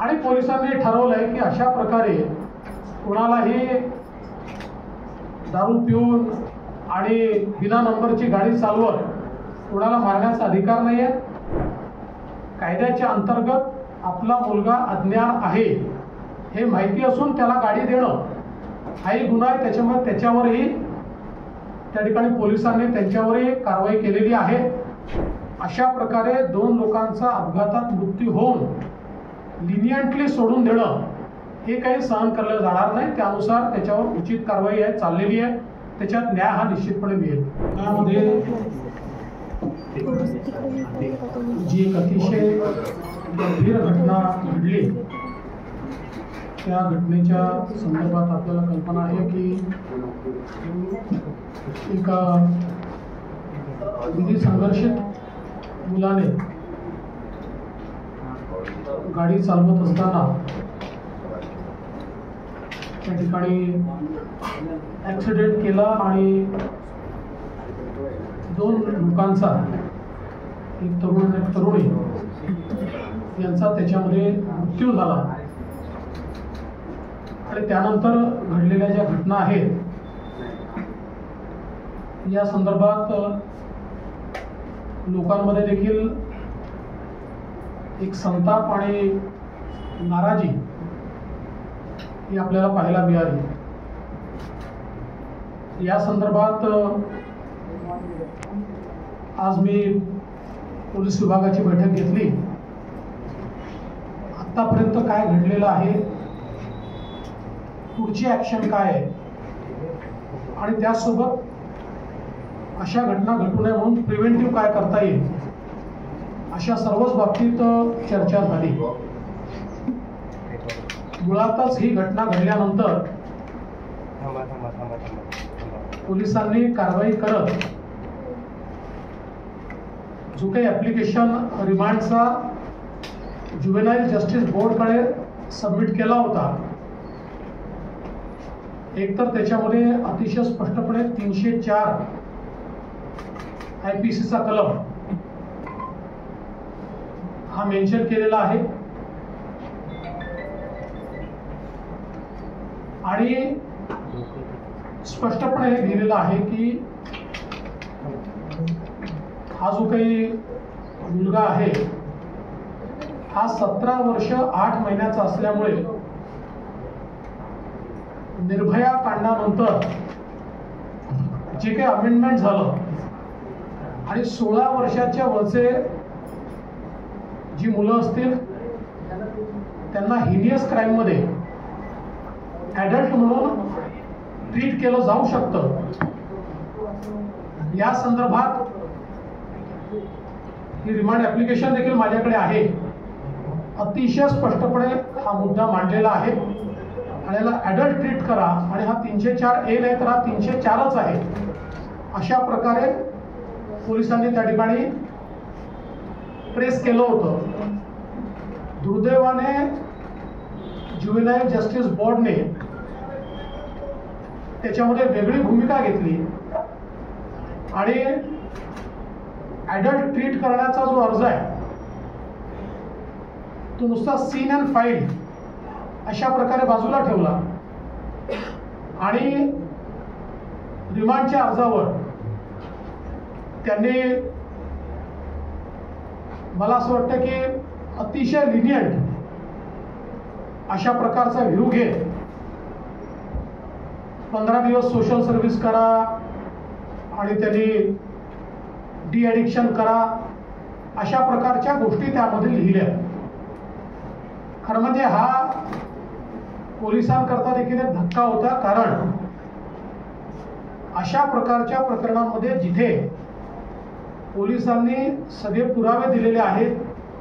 आणि पोलिसांनी ठरवलंय की अशा प्रकारे कोणालाही दारू पिऊन आणि बिना नंबरची गाडी चालवत कोणाला मारण्याचा अधिकार नाही आहे. कायद्याच्या अंतर्गत आपला मुलगा अज्ञान आहे हे माहिती असून त्याला गाडी देणं हाही गुन्हा आहे. त्याच्यामुळे त्याच्यावरही त्या ठिकाणी पोलिसांनी त्यांच्यावरही कारवाई केलेली आहे. अशा प्रकारे 2 लोकांचा अपघातात मृत्यू होऊन लिनियंटली सोडून देणं हे काही सहन केलं जाणार नाही. त्यानुसार त्याच्यावर उचित कारवाई आहे चाललेली आहे. त्याच्यात न्याय हा निश्चितपणे मिळेल. त्यामध्ये जी एक अतिशय गंभीर घटना घडली त्या घटनेच्या संदर्भात आपल्याला कल्पना आहे की एका अगदी संघर्षित मुलाने गाडी चालवत असताना त्या ठिकाणी ॲक्सिडेंट केला आणि 2 लोकांचा, एक तरुण एक तरुणी यांचा त्याच्यामध्ये मृत्यू झाला. आणि त्यानंतर घडलेल्या ज्या घटना आहेत या संदर्भात लोकांमध्ये देखील एक संताप आणि नाराजी ही आपल्याला पाहायला मिळाली. या संदर्भात आज मी पोलीस विभागाची बैठक घेतली. आतापर्यंत काय घडलेलं आहे, पुढची ॲक्शन काय आहे आणि त्यासोबत अशा घटना घडू नये म्हणून प्रिव्हेंटिव्ह काय करता येईल अशा सर्वच बाबतीत चर्चा झाली. मुळातच ही घटना घडल्यानंतर पोलिसांनी कारवाई करत जो काही ॲप्लिकेशन रिमांडचा ज्युव्हेनाईल जस्टिस बोर्डकडे सबमिट केला होता, एकतर त्याच्यामध्ये अतिशय स्पष्टपणे 304 IPCचा कलम हा मेन्शन केलेला आहे आणि स्पष्टपणे लिहिलेलं आहे की हा जो काही मुलगा आहे हा 17 वर्ष 8 महिन्याचा असल्यामुळे निर्भया कांडानंतर जे काही अमेंडमेंट झालं आणि 16 वर्षाच्या वरचे जी मुलं असतील त्यांना हिनियस क्राईममध्ये ॲडल्ट म्हणून ट्रीट केलं जाऊ शकतं. या संदर्भात ही रिमांड ॲप्लिकेशन देखील माझ्याकडे आहे. अतिशय स्पष्टपणे हा मुद्दा मांडलेला आहे आणि याला ॲडल्ट ट्रीट करा आणि हा 304A नाही तर हा 304च आहे. अशा प्रकारे पोलिसांनी त्या ठिकाणी प्रेस केलं होतं. दुर्दैवाने ज्युव्हेनाईल जस्टिस बोर्डने त्याच्यामध्ये वेगळी भूमिका घेतली आणि ॲडल्ट ट्रीट करण्याचा जो अर्ज आहे तो नुसता सीन अँड फाईल अशा प्रकारे बाजूला ठेवला आणि रिमांडच्या अर्जावर त्यांनी मला असं वाटतं की अतिशय लिनियंट अशा प्रकारचा व्ह्यू घेत 15 दिवस सोशल सर्व्हिस करा आणि त्यांनी डी ॲडिक्शन करा अशा प्रकारच्या गोष्टी त्यामध्ये लिहिल्या. खरं म्हणजे हा पोलिसांकरता देखील एक धक्का होता, कारण अशा प्रकारच्या प्रकरणांमध्ये जिथे पोलिसांनी सगळे पुरावे दिलेले आहेत,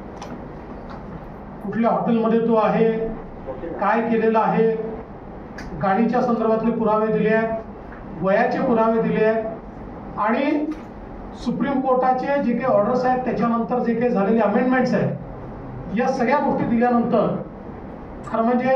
कुठल्या हॉटेलमध्ये तो आहे, काय केलेलं आहे, गाडीच्या संदर्भातले पुरावे दिले आहेत, वयाचे पुरावे दिले आहेत आणि सुप्रीम कोर्टाचे जे काही ऑर्डर्स आहेत त्याच्यानंतर जे काही झालेले अमेंडमेंट्स आहेत, या सगळ्या गोष्टी दिल्यानंतर खरं म्हणजे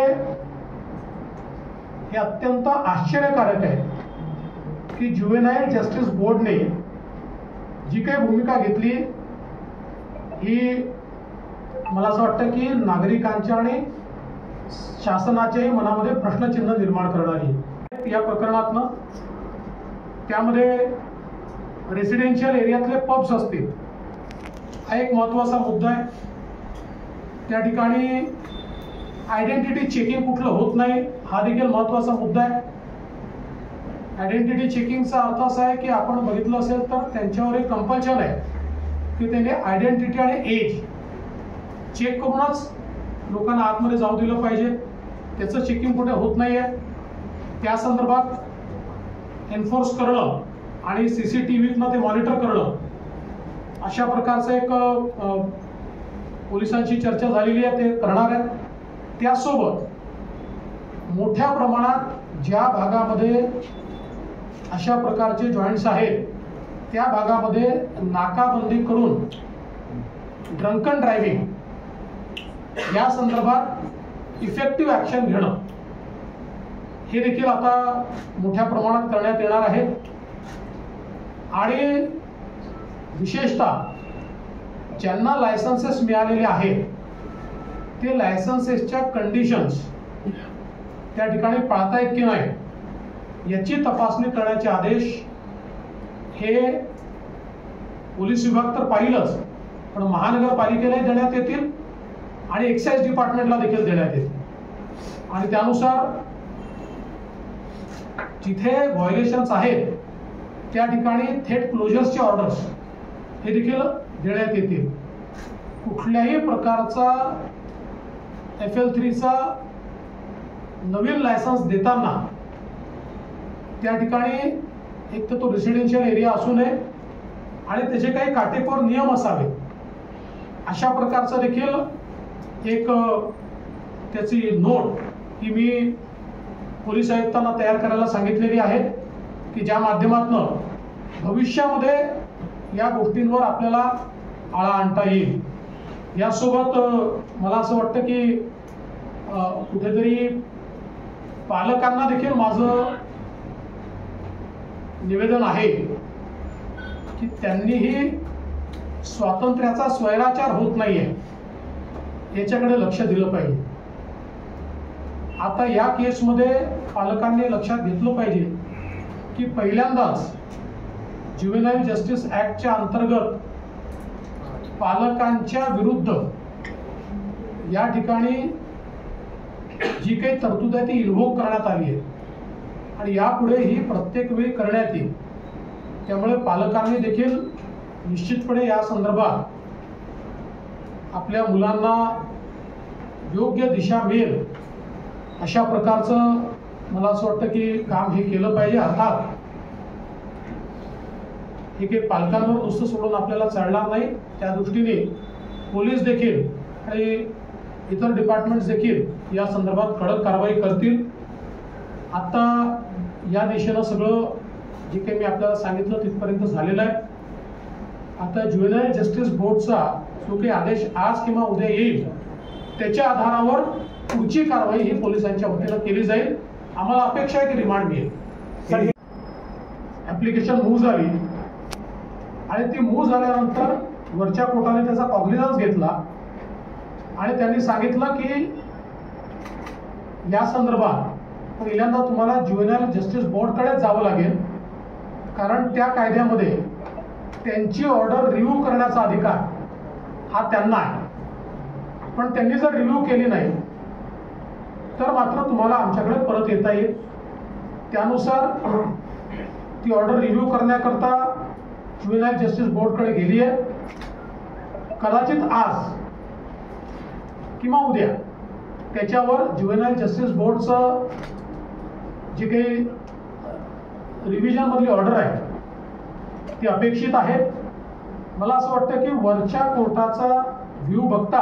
हे अत्यंत आश्चर्यकारक आहे की ज्युव्हेनाईल जस्टिस बोर्डने जी काही भूमिका घेतली ही मला असं वाटतं की नागरिकांच्या आणि शासनाच्याही मनामध्ये प्रश्नचिन्ह निर्माण करणारी या प्रकरणातनं त्यामध्ये रेसिडेन्शियल एरियातले पब्स असतील हा एक महत्त्वाचा मुद्दा आहे. त्या ठिकाणी आयडेंटिटी चेकिंग कुठलं होत नाही हा देखील महत्त्वाचा मुद्दा आहे. आयडेंटिटी चेकिंगचा अर्थ असा आहे की आपण बघितलं असेल तर त्यांच्यावर एक कंपल्शन आहे की त्यांनी आयडेंटिटी आणि एज चेक करूनच लोकांना आतमध्ये जाऊ दिलं पाहिजे. त्याचं चेकिंग कुठे होत नाही आहे. त्या संदर्भात एन्फोर्स करणं आणि CCTVतनं ते मॉनिटर करणं अशा प्रकारचं एक पोलिसांशी चर्चा झालेली आहे, ते करणार आहेत. त्यासोबत मोठ्या प्रमाणात ज्या भागामध्ये अशा प्रकारचे जॉईंट्स आहेत त्या भागामध्ये नाकाबंदी करून ड्रंकन ड्रायव्हिंग या संदर्भात इफेक्टिव्ह ॲक्शन घेणं हे देखील आता मोठ्या प्रमाणात करण्यात येणार आहे. आणि विशेषतः ज्यांना लायसन्सेस मिळालेले आहेत ते लायसन्सेसच्या कंडिशन्स त्या ठिकाणी पाळतायत की नाही याची तपासणी करण्याचे आदेश हे पोलीस विभाग तर पाहिलंच पण महानगरपालिकेलाही देण्यात येतील आणि एक्साइज डिपार्टमेंटला देखील देण्यात येतील. आणि त्यानुसार जिथे व्हायोलेशन्स आहेत त्या ठिकाणी थेट क्लोजर्सचे ऑर्डर्स हे देखील देण्यात येतील. कुठल्याही प्रकारचा FL3चा नवीन लायसन्स देताना त्या ठिकाणी एक तर तो रेसिडेन्शियल एरिया असू नये आणि त्याचे काही काटेकोर नियम असावे अशा प्रकारचा देखील एक त्याची नोट ही मी पोलीस आयुक्तांना तयार करायला सांगितलेली आहे की ज्या माध्यमातून भविष्यामध्ये या गोष्टींवर आपल्याला आळा आणता येईल. यासोबत मला असं वाटतं की कुठेतरी पालकांना देखील माझं निवेदन आहे की त्यांनीही स्वातंत्र्याचा स्वैराचार होत नाहीये याच्याकडे लक्ष दिलं पाहिजे. आता या केसमध्ये पालकांनी लक्षात घेतलं पाहिजे की पहिल्यांदाच ज्युव्हेनाईल जस्टिस ऍक्टच्या अंतर्गत पालकांच्या विरुद्ध या ठिकाणी जी काही तरतूद आहे ती इन्व्होक करण्यात आली आहे आणि यापुढे ही प्रत्येक वेळी करण्यात येईल. त्यामुळे पालकांनी देखील निश्चितपणे या संदर्भात आपल्या मुलांना योग्य दिशा मिळेल अशा प्रकारचं मला असं वाटतं की काम हे केलं पाहिजे. अर्थात हे काही पालकांवर नुसतं सोडून आपल्याला चालणार नाही. त्या दृष्टीने पोलीस देखील आणि इतर डिपार्टमेंट्स देखील या संदर्भात कडक कारवाई करतील. आता या दिशेनं सगळं जे काही मी आपल्याला सांगितलं तिथपर्यंत झालेलं आहे. आता ज्युव्हेनाईल जस्टिस बोर्डचा जो काही आदेश आज किंवा उद्या येईल त्याच्या आधारावर पुढची कारवाई ही पोलिसांच्या वतीनं केली जाईल. आम्हाला अपेक्षा आहे की रिमांड मिळेल. ऍप्लिकेशन मूव्ह झाली आणि ती मूव्ह झाल्यानंतर वरच्या कोर्टाने त्याचा कॉग्निझन्स घेतला आणि त्यांनी सांगितलं की या संदर्भात पहिल्यांदा तुम्हाला ज्युव्हेनाईल जस्टिस बोर्डकडे जावं लागेल कारण त्या कायद्यामध्ये त्यांची ऑर्डर रिव्ह्यू करण्याचा अधिकार हा त्यांना आहे. पण त्यांनी जर रिव्ह्यू केली नाही तर मात्र तुम्हाला आमच्याकडे परत येता येईल. त्यानुसार ती ऑर्डर रिव्ह्यू करण्याकरता ज्युव्हेनाईल जस्टिस बोर्डकडे गेली आहे. कदाचित आज किंवा उद्या त्याच्यावर ज्युव्हेनाईल जस्टिस बोर्डचं जे काही रिव्हिजन मधली ऑर्डर आहे ती अपेक्षित आहे. मला असं वाटतं की वरच्या कोर्टाचा व्ह्यू बघता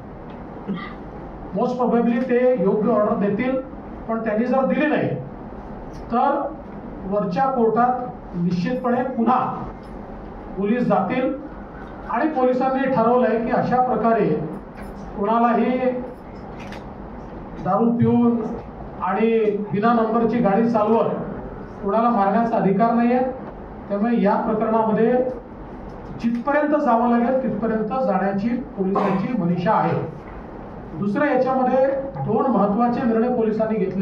मोस्ट प्रोबेबली ते योग्य ऑर्डर देतील. पण त्यांनी जर दिली नाही तर वरच्या कोर्टात निश्चितपणे पुन्हा पोलीस जातील आणि पोलिसांनी ठरवलंय की अशा प्रकारे कोणालाही दारू पिऊन आणि बिना नंबरची गाडी चालवत कोणाला मारण्याचा अधिकार नाही आहे. त्यामुळे या प्रकरणामध्ये जिथपर्यंत जावं लागेल तिथपर्यंत जाण्याची पोलिसांची मनीषा आहे. दुसरं, याच्यामध्ये दोन महत्त्वाचे निर्णय पोलिसांनी घेतले.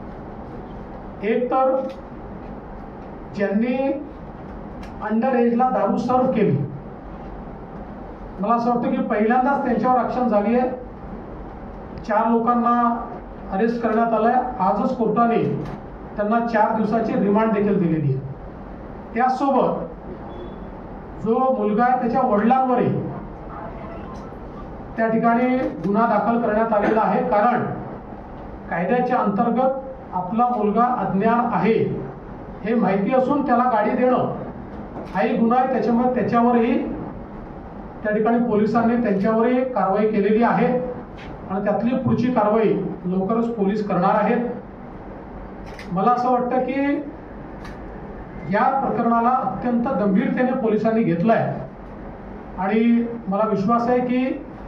एक तर ज्यांनी अंडर एजला दारू सर्व केली, मला असं वाटतं की पहिल्यांदाच त्यांच्यावर ॲक्शन झाली आहे. 4 लोकांना अरेस्ट करण्यात आलंय. आजच कोर्टाने त्यांना 4 दिवसाची रिमांड देखील दिलेली आहे. त्यासोबत जो मुलगा आहे त्याच्या वडिलांवरही त्या ठिकाणी गुन्हा दाखल करण्यात आलेला आहे. कारण कायद्याच्या अंतर्गत आपला मुलगा अज्ञान आहे हे माहिती असून त्याला गाडी देणं हाही गुन्हा आहे. त्याच्यामुळे त्याच्यावरही त्या ठिकाणी पोलिसांनी त्यांच्यावरही कारवाई केलेली आहे आणि त्यातली पुढची कारवाई लवकरच पोलीस करणार आहेत. मला असं वाटतं की या प्रकरणाला अत्यंत गंभीरतेने पोलिसांनी घेतलंय आणि मला विश्वास आहे की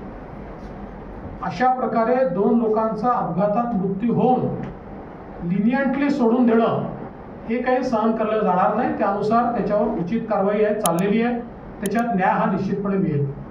अशा प्रकारे 2 लोकांचा अपघातात मृत्यू होऊन लिनियंटली सोडून देणं हे काही सहन केलं जाणार नाही. त्यानुसार त्याच्यावर उचित कारवाई आहे चाललेली आहे. त्याच्यात न्याय हा निश्चितपणे मिळेल.